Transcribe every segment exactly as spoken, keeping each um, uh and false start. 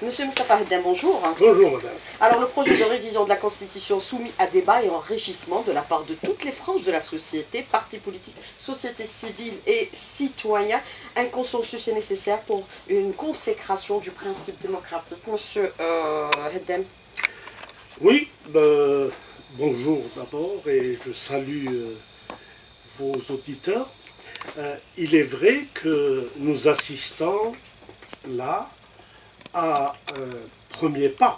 Monsieur Moustapha Heddem, bonjour. Bonjour madame. Alors le projet de révision de la Constitution soumis à débat et enrichissement de la part de toutes les franges de la société, partis politiques, société civile et citoyens, un consensus est nécessaire pour une consécration du principe démocratique. Monsieur euh, Heddem. Oui, ben, bonjour d'abord et je salue euh, vos auditeurs. Euh, il est vrai que nous assistons là à un premier pas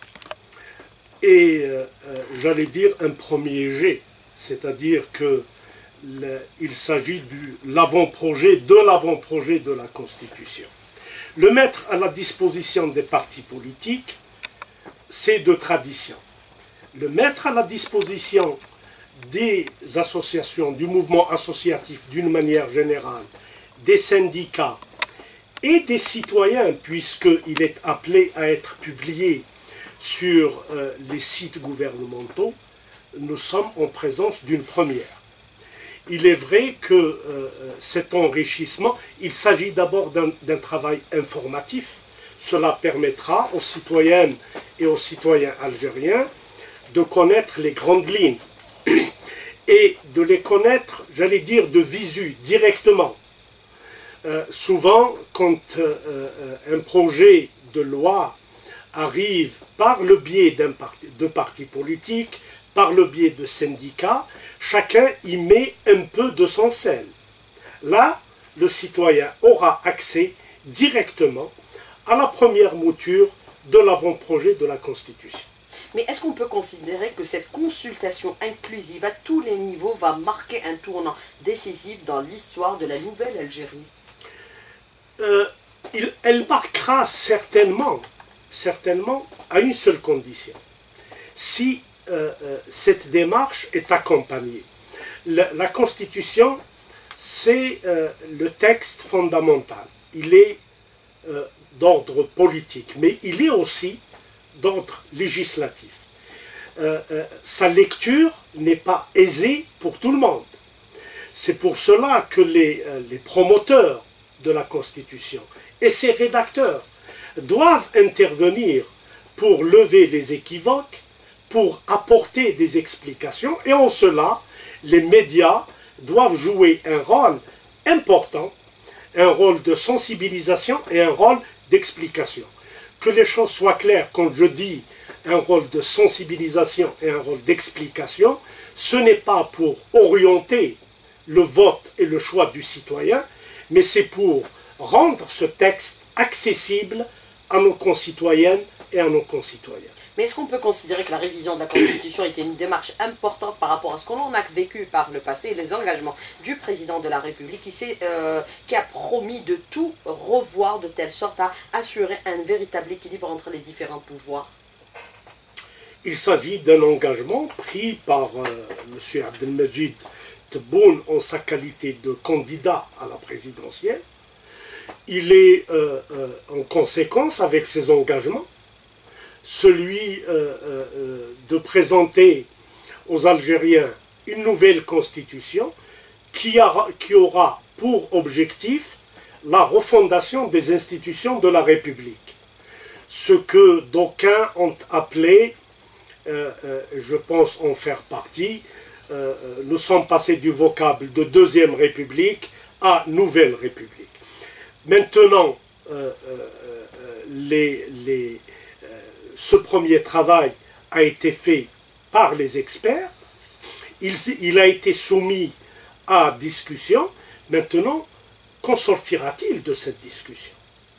et euh, euh, j'allais dire un premier jet, c'est-à-dire que le, il s'agit de l'avant-projet de l'avant-projet de la Constitution. Le mettre à la disposition des partis politiques, c'est de tradition. Le mettre à la disposition des associations, du mouvement associatif d'une manière générale, des syndicats et des citoyens, puisqu'il est appelé à être publié sur euh, les sites gouvernementaux, nous sommes en présence d'une première. Il est vrai que euh, cet enrichissement, il s'agit d'abord d'un travail informatif. Cela permettra aux citoyennes et aux citoyens algériens de connaître les grandes lignes et de les connaître, j'allais dire, de visu, directement. Euh, souvent, quand euh, euh, un projet de loi arrive par le biais d'un parti, de partis politiques, par le biais de syndicats, chacun y met un peu de son sel. Là, le citoyen aura accès directement à la première mouture de l'avant-projet de la Constitution. Mais est-ce qu'on peut considérer que cette consultation inclusive à tous les niveaux va marquer un tournant décisif dans l'histoire de la nouvelle Algérie? euh, il, Elle marquera certainement, certainement à une seule condition. Si euh, euh, cette démarche est accompagnée. La, la Constitution, c'est euh, le texte fondamental. Il est euh, d'ordre politique, mais il est aussi d'ordre législatif. Euh, euh, sa lecture n'est pas aisée pour tout le monde. C'est pour cela que les, euh, les promoteurs de la Constitution et ses rédacteurs doivent intervenir pour lever les équivoques, pour apporter des explications, et en cela, les médias doivent jouer un rôle important, un rôle de sensibilisation et un rôle d'explication. Que les choses soient claires, quand je dis un rôle de sensibilisation et un rôle d'explication, ce n'est pas pour orienter le vote et le choix du citoyen, mais c'est pour rendre ce texte accessible à nos concitoyennes et à nos concitoyens. Mais est-ce qu'on peut considérer que la révision de la Constitution était une démarche importante par rapport à ce qu'on a vécu par le passé et les engagements du président de la République qui, euh, qui a promis de tout revoir de telle sorte à assurer un véritable équilibre entre les différents pouvoirs? Il s'agit d'un engagement pris par euh, M. Abdelmajid Tebboune en sa qualité de candidat à la présidentielle. Il est euh, euh, en conséquence avec ses engagements celui euh, euh, de présenter aux Algériens une nouvelle constitution qui, a, qui aura pour objectif la refondation des institutions de la République. Ce que d'aucuns ont appelé, euh, euh, je pense en faire partie, euh, nous sommes passés du vocable de Deuxième République à Nouvelle République. Maintenant, euh, euh, les... les ce premier travail a été fait par les experts, il, il a été soumis à discussion. Maintenant, qu'en sortira-t-il de cette discussion?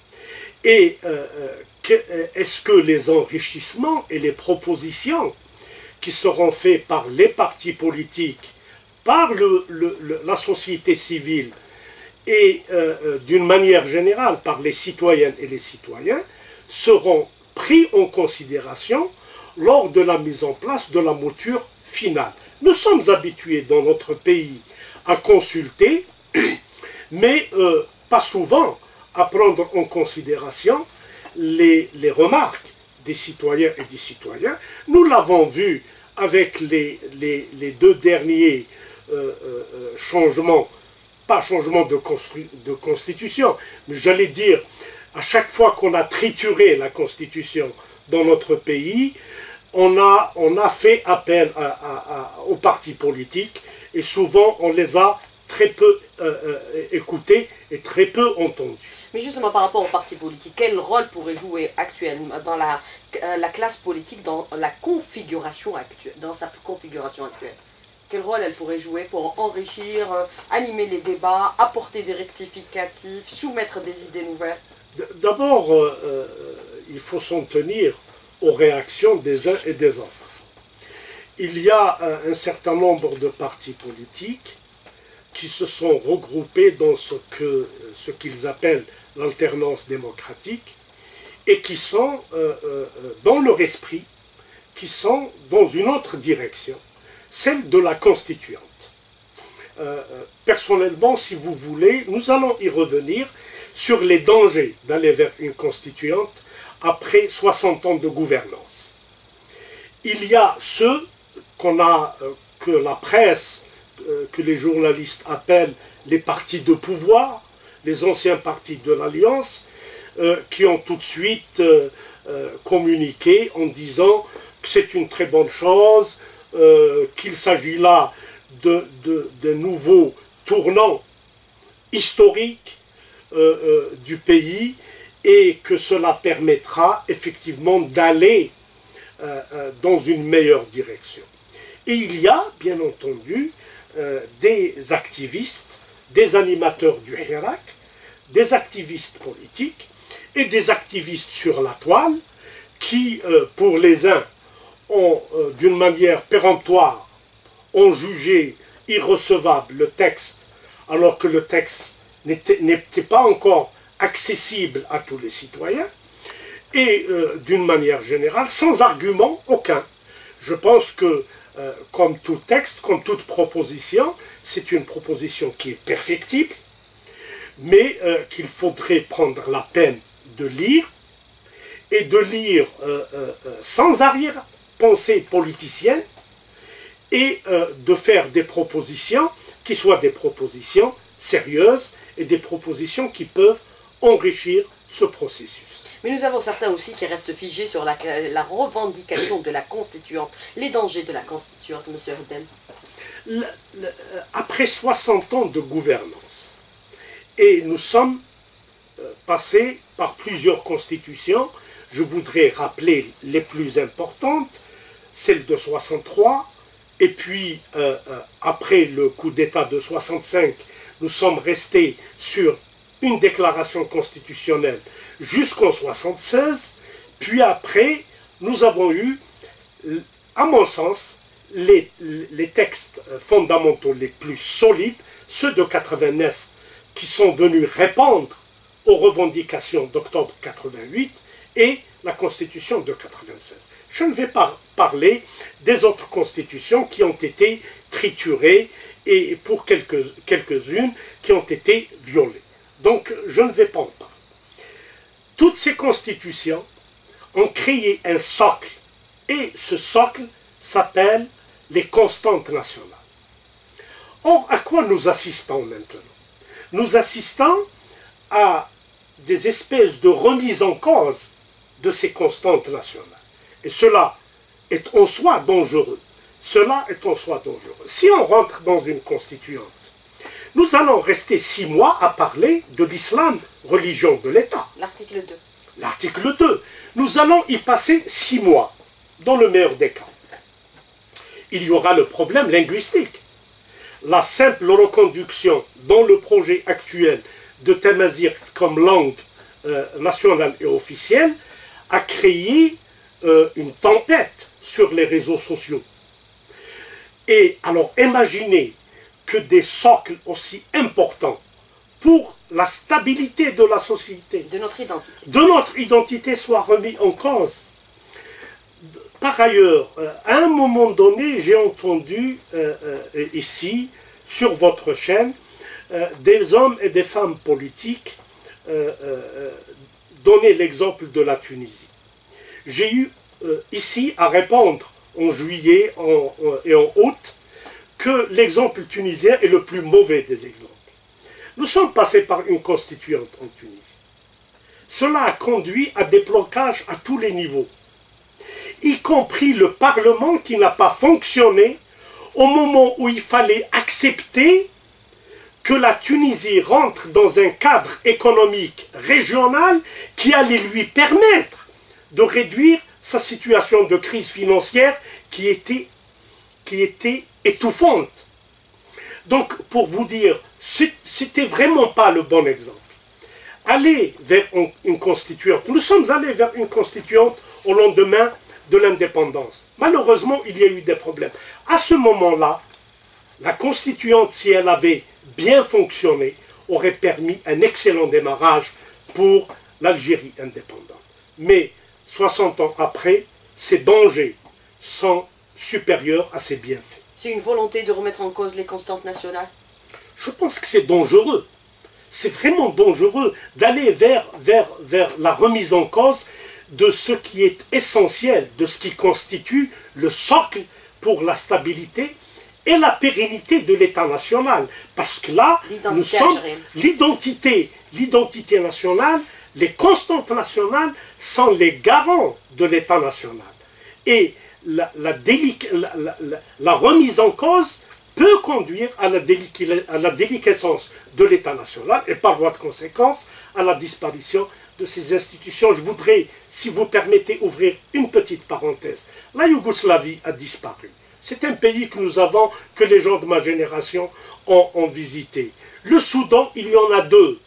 Et euh, est-ce que les enrichissements et les propositions qui seront faits par les partis politiques, par le, le, le, la société civile et euh, d'une manière générale par les citoyennes et les citoyens seront pris en considération lors de la mise en place de la mouture finale. Nous sommes habitués dans notre pays à consulter, mais euh, pas souvent à prendre en considération les, les remarques des citoyens et des citoyens. Nous l'avons vu avec les, les, les deux derniers euh, euh, changements, pas changements de, de constitution, mais j'allais dire à chaque fois qu'on a trituré la Constitution dans notre pays, on a, on a fait appel à, à, à, aux partis politiques et souvent on les a très peu euh, euh, écoutés et très peu entendus. Mais justement par rapport aux partis politiques, quel rôle pourrait jouer actuellement dans la, euh, la classe politique, dans la configuration actuelle, dans sa configuration actuelle? Quel rôle elle pourrait jouer pour enrichir, euh, animer les débats, apporter des rectificatifs, soumettre des idées nouvelles? D'abord, euh, euh, il faut s'en tenir aux réactions des uns et des autres. Il y a un certain nombre de partis politiques qui se sont regroupés dans ce que ce qu'ils appellent l'alternance démocratique et qui sont euh, euh, dans leur esprit, qui sont dans une autre direction, celle de la constituante. Euh, personnellement, si vous voulez, nous allons y revenir sur les dangers d'aller vers une constituante après soixante ans de gouvernance. Il y a ceux qu'on a, euh, que la presse, euh, que les journalistes appellent les partis de pouvoir, les anciens partis de l'Alliance, euh, qui ont tout de suite euh, euh, communiqué en disant que c'est une très bonne chose, euh, qu'il s'agit là de, de, de nouveaux tournants historiques euh, euh, du pays et que cela permettra effectivement d'aller euh, euh, dans une meilleure direction. Et il y a, bien entendu, euh, des activistes, des animateurs du Hirak, des activistes politiques et des activistes sur la toile qui, euh, pour les uns, ont, euh, d'une manière péremptoire, ont jugé irrecevable le texte, alors que le texte n'était pas encore accessible à tous les citoyens, et euh, d'une manière générale, sans argument aucun. Je pense que, euh, comme tout texte, comme toute proposition, c'est une proposition qui est perfectible, mais euh, qu'il faudrait prendre la peine de lire, et de lire euh, euh, sans arrière-pensée politicienne, et euh, de faire des propositions qui soient des propositions sérieuses et des propositions qui peuvent enrichir ce processus. Mais nous avons certains aussi qui restent figés sur la, la revendication de la constituante, les dangers de la constituante, M. Erdem. Après soixante ans de gouvernance, et nous sommes passés par plusieurs constitutions, je voudrais rappeler les plus importantes, celle de soixante-trois, et puis euh, euh, après le coup d'État de soixante-cinq, nous sommes restés sur une déclaration constitutionnelle jusqu'en soixante-seize, puis après, nous avons eu, à mon sens, les, les textes fondamentaux les plus solides, ceux de quatre-vingt-neuf, qui sont venus répondre aux revendications d'octobre quatre-vingt-huit et la Constitution de quatre-vingt-seize. Je ne vais pas parler des autres constitutions qui ont été triturées et pour quelques, quelques-unes qui ont été violées. Donc, je ne vais pas en parler. Toutes ces constitutions ont créé un socle, et ce socle s'appelle les constantes nationales. Or, à quoi nous assistons maintenant? Nous assistons à des espèces de remise en cause de ces constantes nationales. Et cela est en soi dangereux. Cela est en soi dangereux. Si on rentre dans une constituante, nous allons rester six mois à parler de l'islam, religion de l'État. L'article deux. L'article deux. Nous allons y passer six mois, dans le meilleur des cas. Il y aura le problème linguistique. La simple reconduction dans le projet actuel de Tamazight comme langue euh, nationale et officielle a créé euh, une tempête sur les réseaux sociaux. Et alors imaginez que des socles aussi importants pour la stabilité de la société, de notre identité, de notre identité soient remis en cause. Par ailleurs, à un moment donné, j'ai entendu euh, euh, ici, sur votre chaîne, euh, des hommes et des femmes politiques euh, euh, donner l'exemple de la Tunisie. J'ai eu euh, ici à répondre en juillet en, en, et en août que l'exemple tunisien est le plus mauvais des exemples. Nous sommes passés par une constituante en Tunisie. cela a conduit à des blocages à tous les niveaux, y compris le Parlement qui n'a pas fonctionné au moment où il fallait accepter que la Tunisie rentre dans un cadre économique régional qui allait lui permettre de réduire sa situation de crise financière qui était, qui était étouffante. Donc, pour vous dire, c'était vraiment pas le bon exemple. Aller vers une constituante, nous sommes allés vers une constituante au lendemain de l'indépendance. Malheureusement, il y a eu des problèmes. À ce moment-là, la constituante, si elle avait bien fonctionné, aurait permis un excellent démarrage pour l'Algérie indépendante. Mais soixante ans après, ces dangers sont supérieurs à ces bienfaits. C'est une volonté de remettre en cause les constantes nationales? Je pense que c'est dangereux. C'est vraiment dangereux d'aller vers, vers, vers la remise en cause de ce qui est essentiel, de ce qui constitue le socle pour la stabilité et la pérennité de l'État national. Parce que là, nous sommes l'identité, l'identité nationale, les constantes nationales sont les garants de l'État national. Et la, la, délic, la, la, la, la remise en cause peut conduire à la, délic, à la déliquescence de l'État national et par voie de conséquence à la disparition de ces institutions. Je voudrais, si vous permettez, ouvrir une petite parenthèse. La Yougoslavie a disparu. C'est un pays que nous avons, que les gens de ma génération ont, ont visité. Le Soudan, il y en a deux.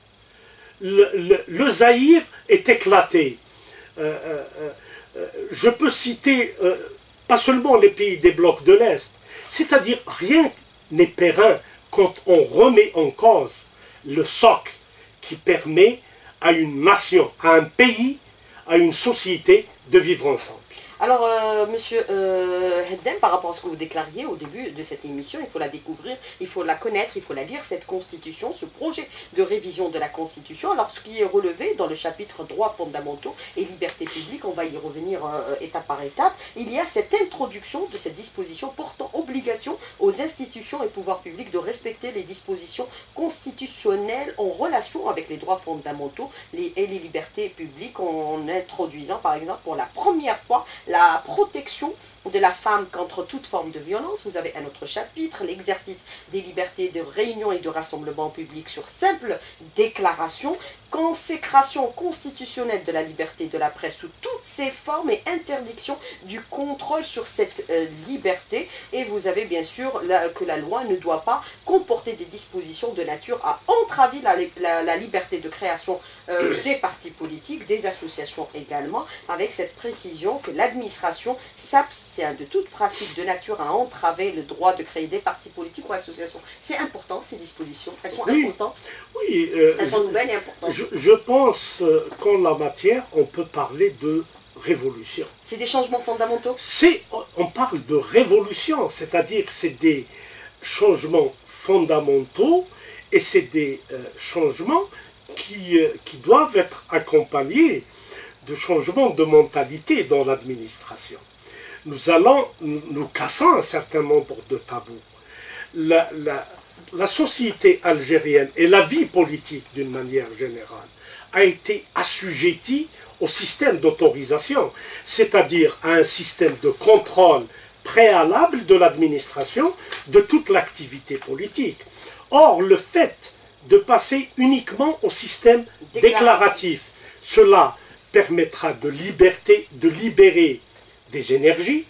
Le, le, le Zaïre est éclaté. Euh, euh, euh, je peux citer euh, pas seulement les pays des blocs de l'Est, c'est-à-dire rien n'est périn quand on remet en cause le socle qui permet à une nation, à un pays, à une société de vivre ensemble. Alors, euh, monsieur euh, Heddem, par rapport à ce que vous déclariez au début de cette émission, il faut la découvrir, il faut la connaître, il faut la lire, cette constitution, ce projet de révision de la constitution. Alors, ce qui est relevé dans le chapitre droits fondamentaux et libertés publiques, on va y revenir euh, étape par étape, il y a cette introduction de cette disposition portant obligation aux institutions et pouvoirs publics de respecter les dispositions constitutionnelles en relation avec les droits fondamentaux les, et les libertés publiques, en introduisant, par exemple, pour la première fois, la protection de la femme contre toute forme de violence. Vous avez un autre chapitre, l'exercice des libertés de réunion et de rassemblement public sur simple déclaration, consécration constitutionnelle de la liberté de la presse sous toutes ses formes et interdiction du contrôle sur cette euh, liberté. Et vous avez bien sûr la, que la loi ne doit pas comporter des dispositions de nature à entraver la, la, la liberté de création euh, des partis politiques, des associations également, avec cette précision que l'administration s'abstient de toute pratique de nature à entraver le droit de créer des partis politiques ou associations. C'est important, ces dispositions. Elles sont oui, importantes. Oui, euh, elles sont nouvelles et importantes. Je, je pense qu'en la matière, on peut parler de révolution. C'est des changements fondamentaux? On parle de révolution, c'est-à-dire que c'est des changements fondamentaux et c'est des euh, changements qui, euh, qui doivent être accompagnés de changements de mentalité dans l'administration. Nous allons, nous cassons un certain nombre de tabous. La, la, la société algérienne et la vie politique d'une manière générale a été assujettie au système d'autorisation, c'est-à-dire à un système de contrôle préalable de l'administration de toute l'activité politique. Or, le fait de passer uniquement au système déclaratif, déclaratif cela permettra de, liberté, de libérer des énergies,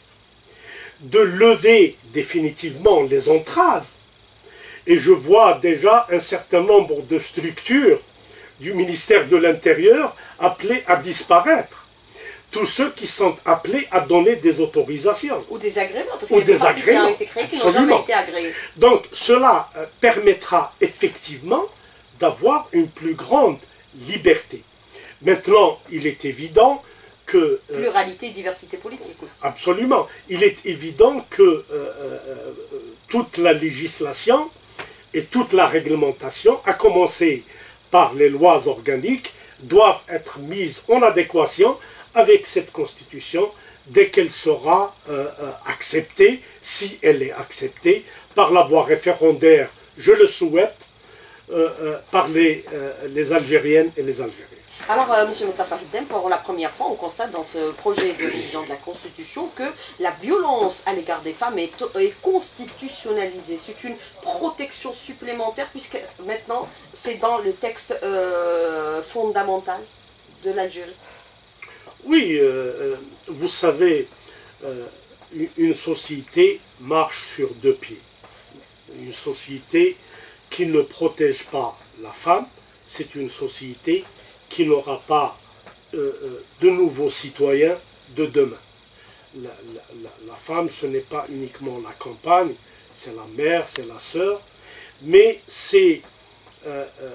de lever définitivement les entraves. Et je vois déjà un certain nombre de structures du ministère de l'Intérieur appelées à disparaître. Tous ceux qui sont appelés à donner des autorisations. Ou des agréments, parce qu'il y a des partis qui ont été créés qui n'ont jamais été agréés. Donc cela permettra effectivement d'avoir une plus grande liberté. Maintenant, il est évident que... Pluralité et diversité politique aussi. Absolument. Il est évident que euh, euh, toute la législation et toute la réglementation, à commencer par les lois organiques, doivent être mises en adéquation avec cette Constitution dès qu'elle sera euh, euh, acceptée, si elle est acceptée, par la voie référendaire, je le souhaite, euh, euh, par les, euh, les Algériennes et les Algériens. Alors, euh, M. Mostafa Hiddem, pour la première fois, on constate dans ce projet de révision de la Constitution que la violence à l'égard des femmes est, est constitutionnalisée. C'est une protection supplémentaire puisque maintenant, c'est dans le texte euh, fondamental de l'Algérie. Oui, euh, vous savez, euh, une société marche sur deux pieds. Une société qui ne protège pas la femme, c'est une société qui n'aura pas euh, de nouveaux citoyens de demain. La, la, la femme, ce n'est pas uniquement la compagne, c'est la mère, c'est la sœur, mais c'est euh, euh,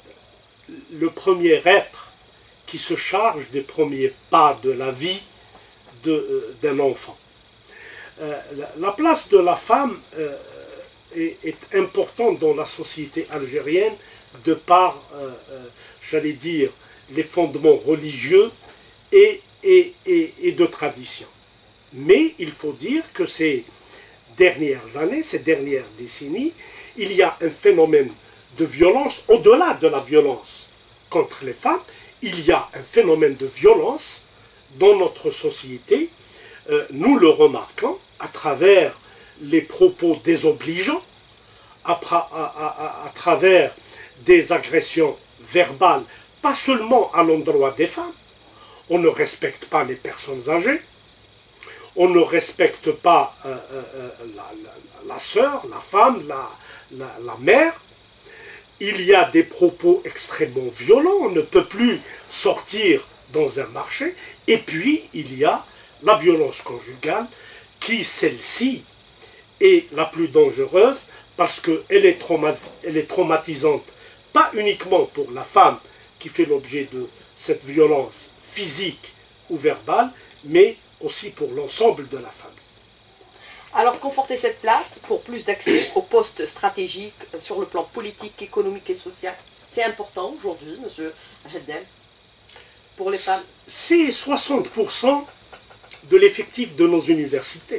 le premier être qui se charge des premiers pas de la vie de, euh, d'un enfant. Euh, la, la place de la femme euh, est, est importante dans la société algérienne de par, euh, euh, j'allais dire, les fondements religieux et, et, et, et de tradition. Mais il faut dire que ces dernières années, ces dernières décennies, il y a un phénomène de violence, au-delà de la violence contre les femmes, il y a un phénomène de violence dans notre société. Euh, nous le remarquons à travers les propos désobligeants, à, à, à, à travers des agressions verbales, pas seulement à l'endroit des femmes. On ne respecte pas les personnes âgées, on ne respecte pas euh, euh, la, la, la sœur, la femme, la, la, la mère. Il y a des propos extrêmement violents, on ne peut plus sortir dans un marché. Et puis, il y a la violence conjugale, qui, celle-ci, est la plus dangereuse parce qu'elle est, trauma- elle est traumatisante, pas uniquement pour la femme qui fait l'objet de cette violence physique ou verbale, mais aussi pour l'ensemble de la famille. Alors, conforter cette place pour plus d'accès aux postes stratégiques sur le plan politique, économique et social, c'est important aujourd'hui, M. Hiddem, pour les femmes. C'est soixante pour cent de l'effectif de nos universités.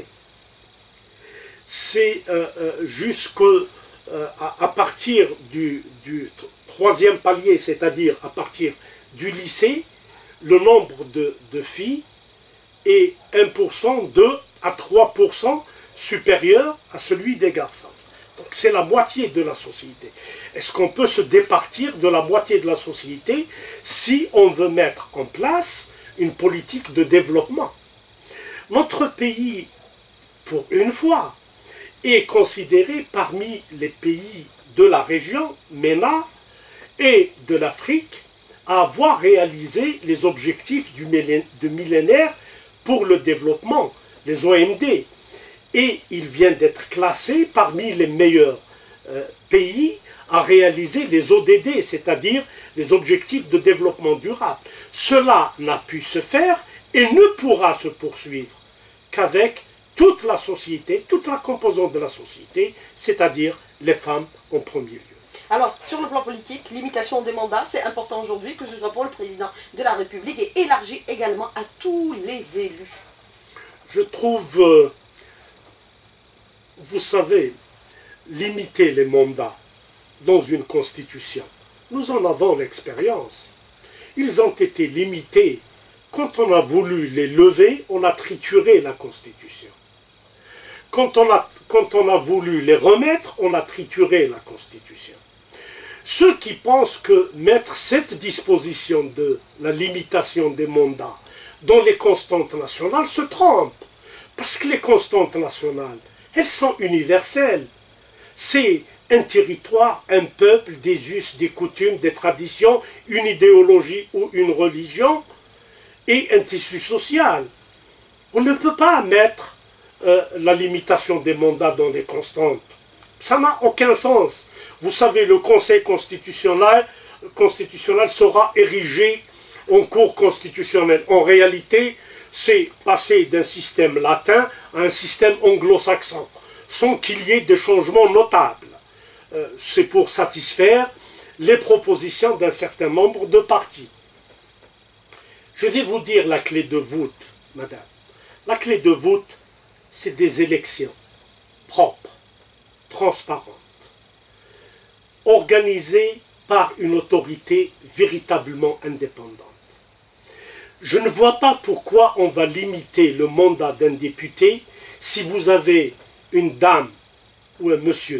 C'est euh, euh, jusqu'à euh, à partir du, du troisième palier, c'est-à-dire à partir du lycée, le nombre de, de filles est un pour cent, deux à trois pour cent supérieur à celui des garçons. Donc c'est la moitié de la société. Est-ce qu'on peut se départir de la moitié de la société si on veut mettre en place une politique de développement? Notre pays, pour une fois, est considéré parmi les pays de la région MENA et de l'Afrique à avoir réalisé les objectifs du millénaire pour le développement, les O M D. Et il vient d'être classé parmi les meilleurs euh, pays à réaliser les O D D, c'est-à-dire les objectifs de développement durable. Cela n'a pu se faire et ne pourra se poursuivre qu'avec toute la société, toute la composante de la société, c'est-à-dire les femmes en premier lieu. Alors, sur le plan politique, limitation des mandats, c'est important aujourd'hui, que ce soit pour le président de la République et élargi également à tous les élus. Je trouve, euh, vous savez, limiter les mandats dans une constitution, nous en avons l'expérience. Ils ont été limités. Quand on a voulu les lever, on a trituré la constitution. Quand on a, quand on a voulu les remettre, on a trituré la constitution. Ceux qui pensent que mettre cette disposition de la limitation des mandats dans les constantes nationales se trompent. Parce que les constantes nationales, elles sont universelles. C'est un territoire, un peuple, des us, des coutumes, des traditions, une idéologie ou une religion et un tissu social. On ne peut pas mettre euh, la limitation des mandats dans les constantes. Ça n'a aucun sens. Vous savez, le Conseil constitutionnel, constitutionnel sera érigé en cour constitutionnelle. En réalité, c'est passer d'un système latin à un système anglo-saxon, sans qu'il y ait des changements notables. Euh, c'est pour satisfaire les propositions d'un certain nombre de partis. Je vais vous dire la clé de voûte, madame. La clé de voûte, c'est des élections propres, transparentes, organisées par une autorité véritablement indépendante. Je ne vois pas pourquoi on va limiter le mandat d'un député si vous avez une dame ou un monsieur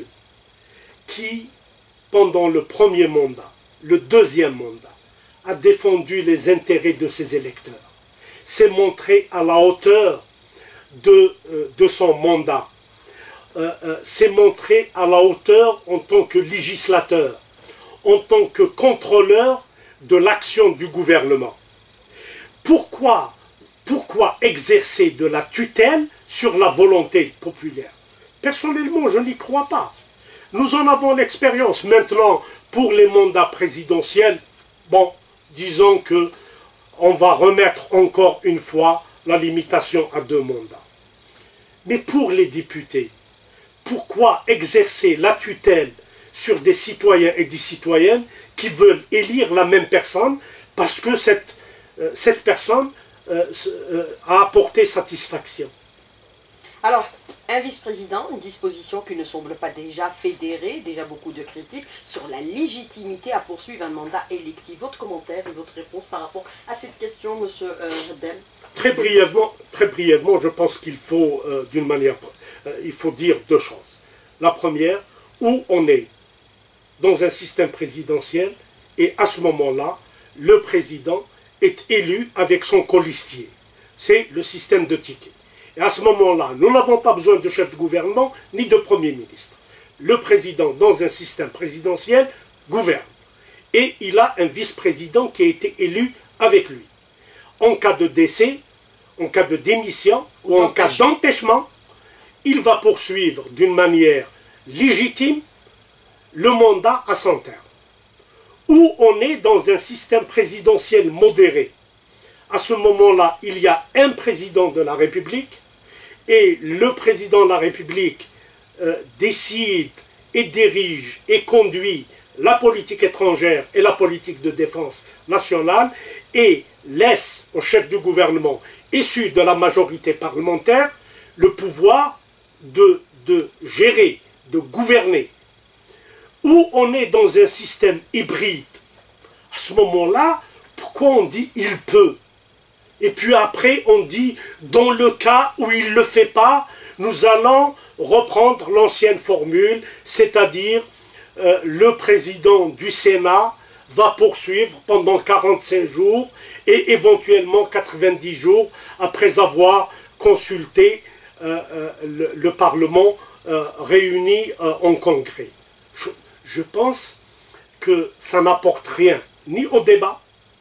qui, pendant le premier mandat, le deuxième mandat, a défendu les intérêts de ses électeurs, s'est montré à la hauteur de, euh, de son mandat, euh, euh, s'est montré à la hauteur en tant que législateur, en tant que contrôleur de l'action du gouvernement. Pourquoi, pourquoi exercer de la tutelle sur la volonté populaire? Personnellement, je n'y crois pas. Nous en avons l'expérience. Maintenant, pour les mandats présidentiels, bon, disons que on va remettre encore une fois la limitation à deux mandats. Mais pour les députés, pourquoi exercer la tutelle sur des citoyens et des citoyennes qui veulent élire la même personne parce que cette, euh, cette personne euh, euh, a apporté satisfaction? Alors, un vice-président, une disposition qui ne semble pas déjà fédérer, déjà beaucoup de critiques sur la légitimité à poursuivre un mandat électif. Votre commentaire et votre réponse par rapport à cette question, M. Haddel? Très brièvement, très brièvement, je pense qu'il faut, euh, d'une manière, euh, il faut dire deux choses. La première, où on est dans un système présidentiel, et à ce moment-là, le président est élu avec son colistier. C'est le système de tickets. Et à ce moment-là, nous n'avons pas besoin de chef de gouvernement ni de premier ministre. Le président, dans un système présidentiel, gouverne. Et il a un vice-président qui a été élu avec lui. En cas de décès, en cas de démission ou en cas d'empêchement, il va poursuivre d'une manière légitime le mandat à son terme. Ou on est dans un système présidentiel modéré. À ce moment-là, il y a un président de la République et le président de la République euh, décide et dirige et conduit la politique étrangère et la politique de défense nationale et laisse au chef du gouvernement issu de la majorité parlementaire le pouvoir de, de gérer, de gouverner. Ou on est dans un système hybride. À ce moment-là, pourquoi on dit « il peut » ? Et puis après, on dit, dans le cas où il ne le fait pas, nous allons reprendre l'ancienne formule, c'est-à-dire euh, le président du Sénat va poursuivre pendant quarante-cinq jours et éventuellement quatre-vingt-dix jours après avoir consulté euh, euh, le, le Parlement euh, réuni euh, en congrès. Je, je pense que ça n'apporte rien, ni au débat,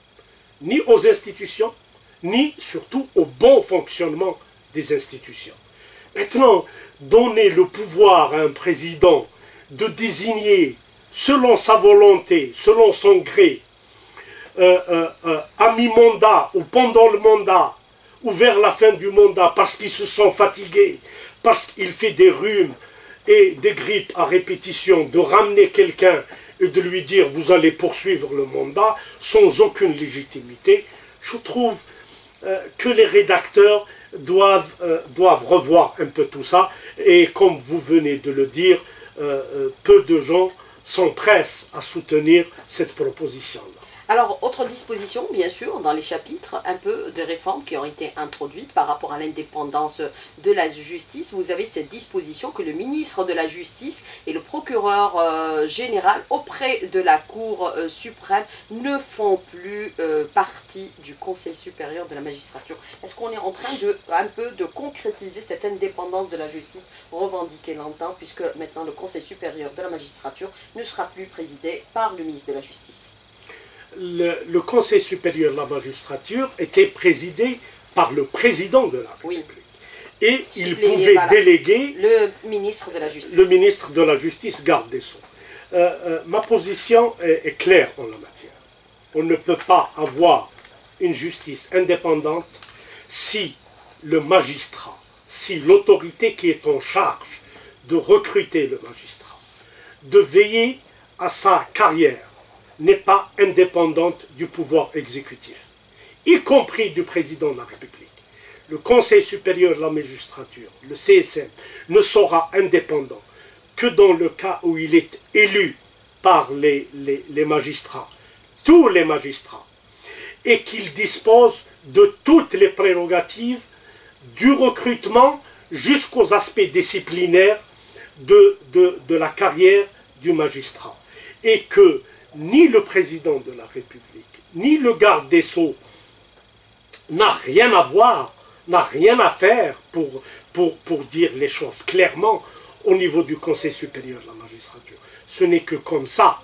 ni aux institutions, ni surtout au bon fonctionnement des institutions. Maintenant, donner le pouvoir à un président de désigner, selon sa volonté, selon son gré, euh, euh, euh, à mi-mandat ou pendant le mandat, ou vers la fin du mandat, parce qu'il se sent fatigué, parce qu'il fait des rhumes et des grippes à répétition, de ramener quelqu'un et de lui dire « vous allez poursuivre le mandat » sans aucune légitimité, je trouve euh, que les rédacteurs doivent, euh, doivent revoir un peu tout ça. Et comme vous venez de le dire, euh, euh, peu de gens s'empressent à soutenir cette proposition-là. Alors, autre disposition, bien sûr, dans les chapitres, un peu de réformes qui ont été introduites par rapport à l'indépendance de la justice. Vous avez cette disposition que le ministre de la Justice et le procureur euh, général auprès de la Cour euh, suprême ne font plus euh, partie du Conseil supérieur de la magistrature. Est-ce qu'on est en train de, un peu de concrétiser cette indépendance de la justice revendiquée longtemps, puisque maintenant le Conseil supérieur de la magistrature ne sera plus présidé par le ministre de la Justice? Le, le Conseil supérieur de la magistrature était présidé par le président de la République. Oui. Et il Suppléé, pouvait voilà. déléguer le ministre de la Justice. Le ministre de la Justice, garde des Sceaux. Euh, euh, ma position est, est claire en la matière. On ne peut pas avoir une justice indépendante si le magistrat, si l'autorité qui est en charge de recruter le magistrat, de veiller à sa carrière, n'est pas indépendante du pouvoir exécutif, y compris du président de la République. Le Conseil supérieur de la magistrature, le C S M, ne sera indépendant que dans le cas où il est élu par les, les, les magistrats, tous les magistrats, et qu'il dispose de toutes les prérogatives du recrutement jusqu'aux aspects disciplinaires de, de, de la carrière du magistrat. Et que ni le président de la République, ni le garde des Sceaux n'a rien à voir, n'a rien à faire pour, pour, pour dire les choses clairement au niveau du Conseil supérieur de la magistrature. Ce n'est que comme ça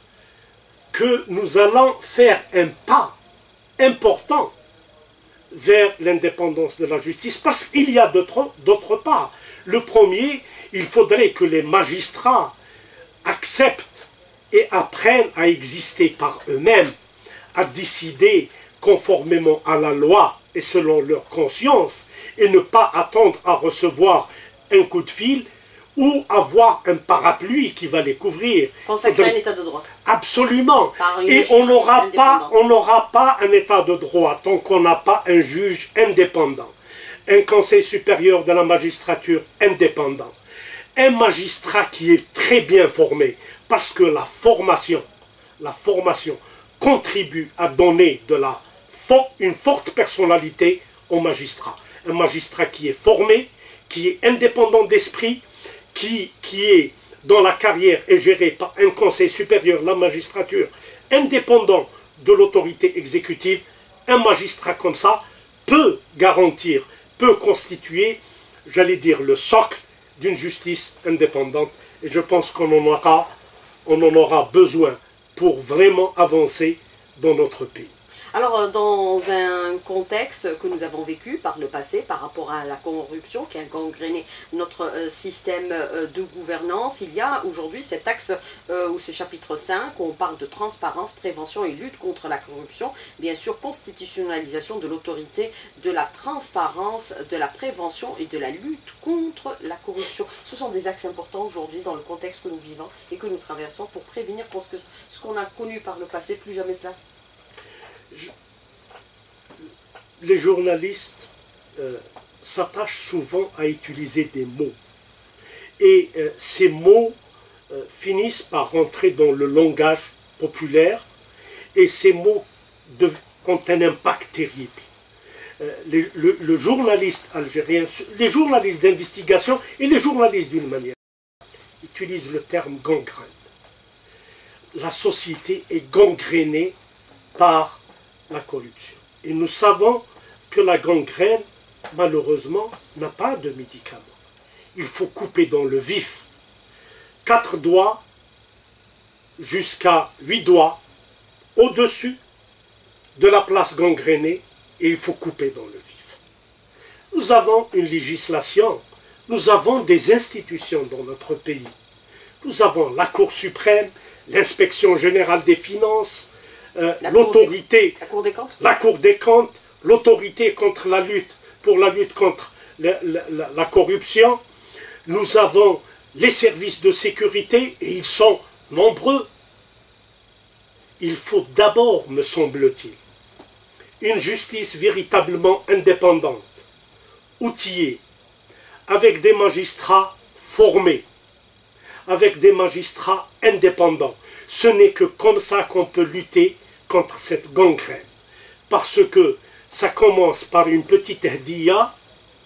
que nous allons faire un pas important vers l'indépendance de la justice, parce qu'il y a d'autres pas. Le premier, il faudrait que les magistrats acceptent et apprennent à exister par eux-mêmes, à décider conformément à la loi et selon leur conscience, et ne pas attendre à recevoir un coup de fil ou avoir un parapluie qui va les couvrir. Consacrer un état de droit. Absolument. Et on n'aura pas, on n'aura pas un état de droit tant qu'on n'a pas un juge indépendant, un conseil supérieur de la magistrature indépendant, un magistrat qui est très bien formé, parce que la formation, la formation contribue à donner de la, une forte personnalité au magistrat. Un magistrat qui est formé, qui est indépendant d'esprit, Qui, qui est dans la carrière et géré par un conseil supérieur de la magistrature indépendant de l'autorité exécutive, un magistrat comme ça peut garantir, peut constituer, j'allais dire, le socle d'une justice indépendante. Et je pense qu'on en aura, on en aura besoin pour vraiment avancer dans notre pays. Alors, dans un contexte que nous avons vécu par le passé, par rapport à la corruption qui a gangréné notre système de gouvernance, il y a aujourd'hui cet axe, euh, ou ce chapitre cinq, où on parle de transparence, prévention et lutte contre la corruption, bien sûr constitutionnalisation de l'autorité, de la transparence, de la prévention et de la lutte contre la corruption. Ce sont des axes importants aujourd'hui dans le contexte que nous vivons et que nous traversons pour prévenir, parce que ce qu'on a connu par le passé, plus jamais cela. Je, les journalistes euh, s'attachent souvent à utiliser des mots. Et euh, ces mots euh, finissent par rentrer dans le langage populaire, et ces mots de, ont un impact terrible. Euh, les, le, le journaliste algérien, les journalistes d'investigation et les journalistes d'une manière utilisent le terme gangrène. La société est gangrénée par la corruption. Et nous savons que la gangrène, malheureusement, n'a pas de médicament. Il faut couper dans le vif. Quatre doigts jusqu'à huit doigts au-dessus de la place gangrénée, et il faut couper dans le vif. Nous avons une législation, nous avons des institutions dans notre pays. Nous avons la Cour suprême, l'inspection générale des finances, Euh, l'autorité, la Cour des comptes, la Cour des comptes, l'autorité contre la lutte, pour la lutte contre la, la, la, la corruption. Nous avons les services de sécurité, et ils sont nombreux. Il faut d'abord, me semble-t-il, une justice véritablement indépendante, outillée, avec des magistrats formés, avec des magistrats indépendants. Ce n'est que comme ça qu'on peut lutter contre cette gangrène. Parce que ça commence par une petite hdiya,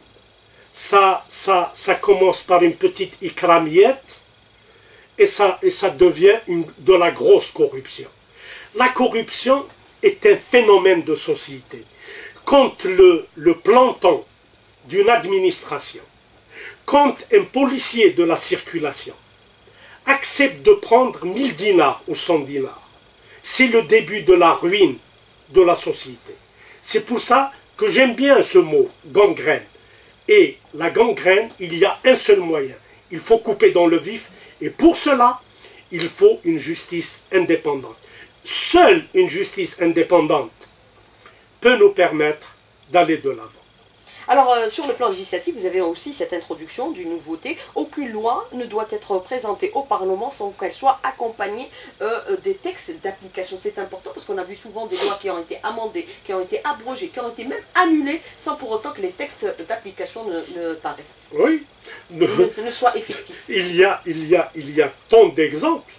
ça, ça, ça commence par une petite ikramiette, et ça, et ça devient une, de la grosse corruption. La corruption est un phénomène de société. Quand le, le planton d'une administration, quand un policier de la circulation accepte de prendre mille dinars ou cent dinars, c'est le début de la ruine de la société. C'est pour ça que j'aime bien ce mot, gangrène. Et la gangrène, il y a un seul moyen. Il faut couper dans le vif, et pour cela, il faut une justice indépendante. Seule une justice indépendante peut nous permettre d'aller de l'avant. Alors, euh, sur le plan législatif, vous avez aussi cette introduction d'une nouveauté. Aucune loi ne doit être présentée au Parlement sans qu'elle soit accompagnée euh, des textes d'application. C'est important parce qu'on a vu souvent des lois qui ont été amendées, qui ont été abrogées, qui ont été même annulées, sans pour autant que les textes d'application ne, ne paraissent. Oui. Ne, ne soient effectifs. Il y a, il y a, il y a tant d'exemples.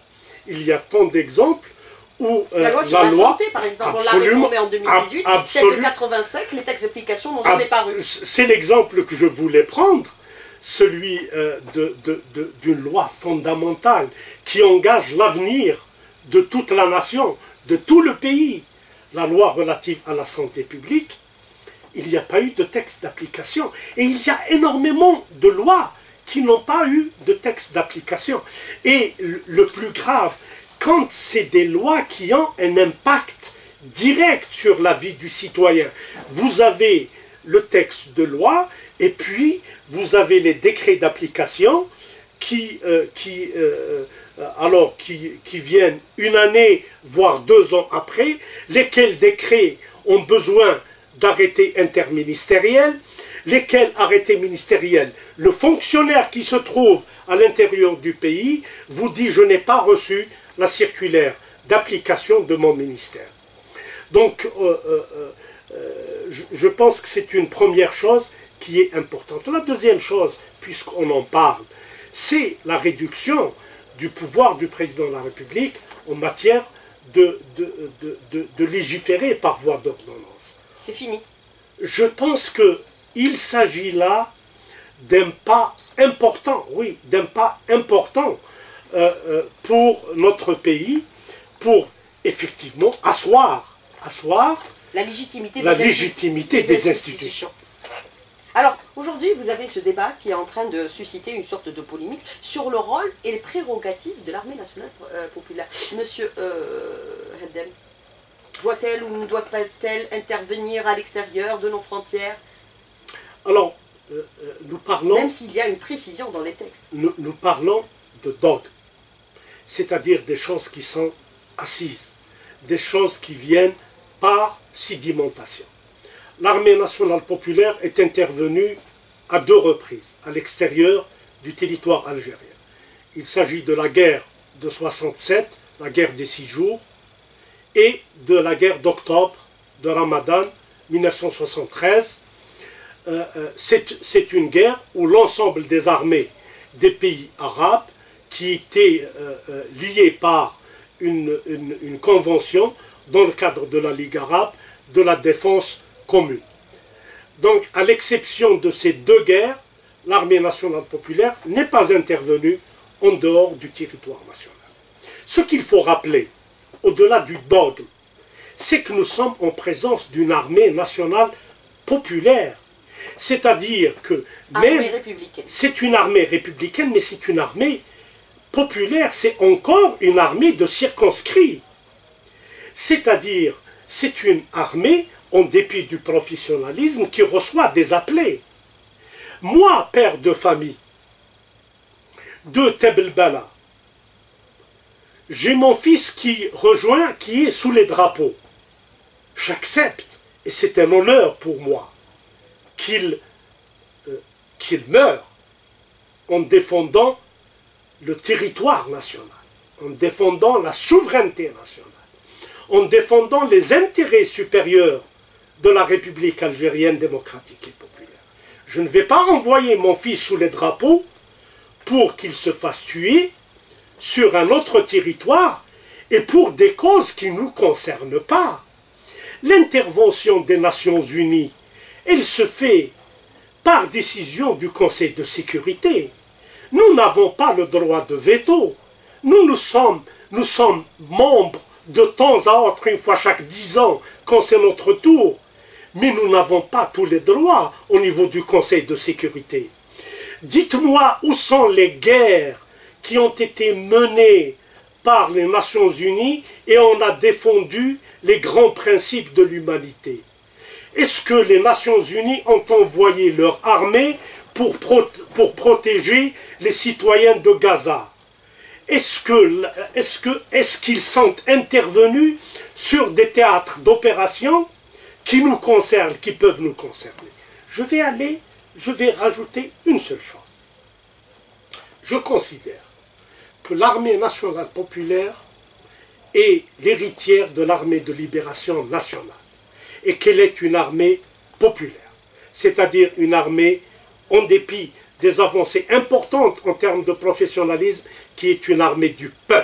il y a tant d'exemples où euh, la loi sur la, la santé, par exemple, on l'a réformée en deux mille dix-huit, celle de quatre-vingt-cinq, les textes d'application n'ont jamais paru. C'est l'exemple que je voulais prendre, celui euh, de, de, de, d'une loi fondamentale qui engage l'avenir de toute la nation, de tout le pays, la loi relative à la santé publique. Il n'y a pas eu de texte d'application. Et il y a énormément de lois qui n'ont pas eu de texte d'application. Et le plus grave, quand c'est des lois qui ont un impact direct sur la vie du citoyen, vous avez le texte de loi et puis vous avez les décrets d'application qui, euh, qui, euh, alors, qui, qui viennent une année, voire deux ans après, lesquels décrets ont besoin d'arrêtés interministériels, lesquels arrêtés ministériels, le fonctionnaire qui se trouve à l'intérieur du pays vous dit « je n'ai pas reçu la circulaire d'application de mon ministère ». Donc, euh, euh, euh, je, je pense que c'est une première chose qui est importante. La deuxième chose, puisqu'on en parle, c'est la réduction du pouvoir du président de la République en matière de, de, de, de, de légiférer par voie d'ordonnance. C'est fini. Je pense qu'il s'agit là d'un pas important, oui, d'un pas important euh, euh, pour notre pays, pour effectivement asseoir, asseoir la légitimité, la des, légitimité des, des institutions. institutions. Alors, aujourd'hui, vous avez ce débat qui est en train de susciter une sorte de polémique sur le rôle et les prérogatives de l'armée nationale euh, populaire. Monsieur euh, Heddem, doit-elle ou ne doit-elle intervenir à l'extérieur de nos frontières? Alors, euh, nous parlons... Même s'il y a une précision dans les textes. Nous, nous parlons de dogmes, c'est-à-dire des choses qui sont assises, des choses qui viennent par sédimentation. L'armée nationale populaire est intervenue à deux reprises à l'extérieur du territoire algérien. Il s'agit de la guerre de soixante-sept, la guerre des six jours, et de la guerre d'octobre de Ramadan mille neuf cent soixante-treize. Euh, euh, c'est une guerre où l'ensemble des armées des pays arabes qui étaient euh, euh, liées par une, une, une convention dans le cadre de la Ligue arabe de la défense commune. Donc, à l'exception de ces deux guerres, l'armée nationale populaire n'est pas intervenue en dehors du territoire national. Ce qu'il faut rappeler, au-delà du dogme, c'est que nous sommes en présence d'une armée nationale populaire. C'est-à-dire que même c'est une armée républicaine, mais c'est une armée populaire, c'est encore une armée de circonscrits. C'est-à-dire, c'est une armée, en dépit du professionnalisme, qui reçoit des appelés. Moi, père de famille, de Tebelbala, j'ai mon fils qui rejoint, qui est sous les drapeaux. J'accepte, et c'est un honneur pour moi, qu'il euh, qu'il meure en défendant le territoire national, en défendant la souveraineté nationale, en défendant les intérêts supérieurs de la République algérienne démocratique et populaire. Je ne vais pas envoyer mon fils sous les drapeaux pour qu'il se fasse tuer sur un autre territoire et pour des causes qui ne nous concernent pas. L'intervention des Nations Unies, elle se fait par décision du Conseil de sécurité. Nous n'avons pas le droit de veto. Nous, nous, sommes, nous sommes membres de temps à autre, une fois chaque dix ans, quand c'est notre tour. Mais nous n'avons pas tous les droits au niveau du Conseil de sécurité. Dites-moi où sont les guerres qui ont été menées par les Nations Unies et on a défendu les grands principes de l'humanité. Est-ce que les Nations Unies ont envoyé leur armée pour, pro pour protéger les citoyens de Gaza? Est-ce que, est-ce que, est-ce qu'ils sont intervenus sur des théâtres d'opération qui nous concernent, qui peuvent nous concerner? Je vais aller, je vais rajouter une seule chose. Je considère que l'armée nationale populaire est l'héritière de l'armée de libération nationale et qu'elle est une armée populaire, c'est-à-dire une armée, en dépit des avancées importantes en termes de professionnalisme, qui est une armée du peuple.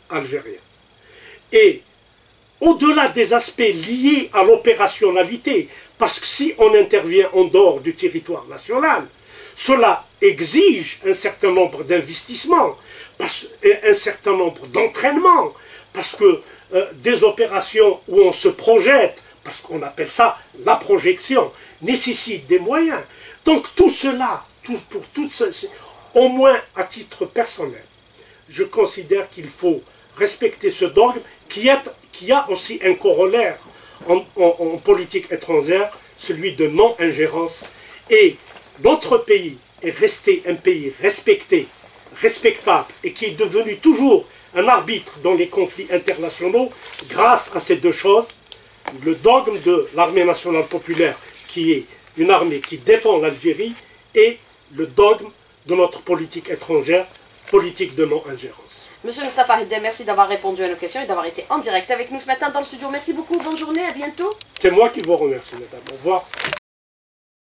algérien. Et au-delà des aspects liés à l'opérationnalité, parce que si on intervient en dehors du territoire national, cela exige un certain nombre d'investissements, un certain nombre d'entraînements, parce que euh, des opérations où on se projette, parce qu'on appelle ça la projection, nécessitent des moyens. Donc tout cela, tout, pour tout ça, au moins à titre personnel, je considère qu'il faut respecter ce dogme qui, est, qui a aussi un corollaire en, en, en politique étrangère, celui de non-ingérence. Et notre pays est resté un pays respecté, respectable, et qui est devenu toujours un arbitre dans les conflits internationaux grâce à ces deux choses. Le dogme de l'armée nationale populaire, qui est une armée qui défend l'Algérie, et le dogme de notre politique étrangère, politique de non-ingérence. Monsieur Mustapha Hidde, merci d'avoir répondu à nos questions et d'avoir été en direct avec nous ce matin dans le studio. Merci beaucoup, bonne journée, à bientôt. C'est moi qui vous remercie, madame. Au revoir.